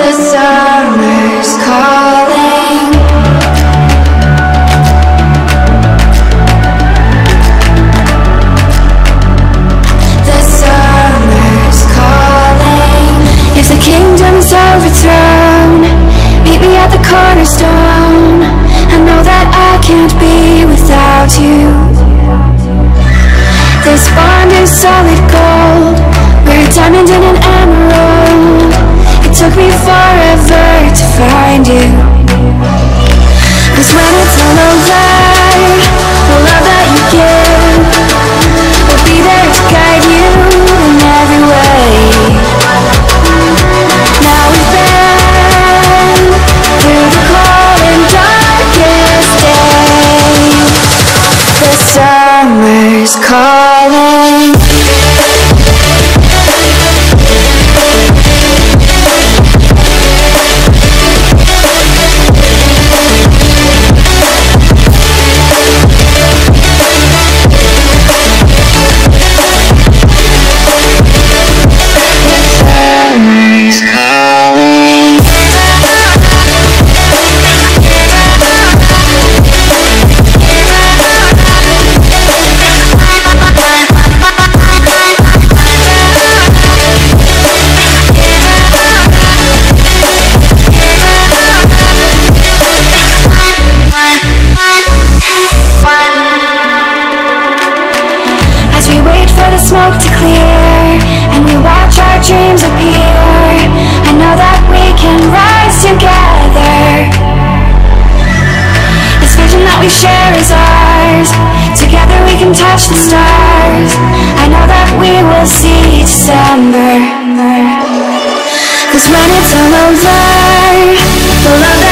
The summer's calling. The summer's calling. If the kingdom's overthrown, meet me at the cornerstone. I know that I can't be without you. This bond is solid gold. We're a diamond and an emerald. It took me forever to find you. 'Cause when it's all over, the love that you give will be there to guide you in every way. Now we've been through the cold and darkest days. The summer's calling. Smoke to clear, and we watch our dreams appear. I know that we can rise together. This vision that we share is ours. Together we can touch the stars. I know that we will see December. 'Cause when it's all over, the love